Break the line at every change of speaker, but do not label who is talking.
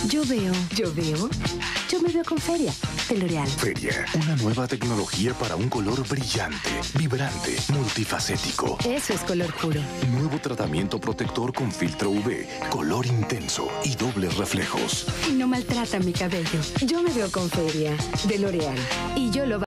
Yo veo. Yo me veo con Feria de L'Oréal.
Feria, una nueva tecnología para un color brillante, vibrante, multifacético.
Eso es color puro.
Nuevo tratamiento protector con filtro UV, color intenso y dobles reflejos.
Y no maltrata mi cabello. Yo me veo con Feria de L'Oréal. Y yo lo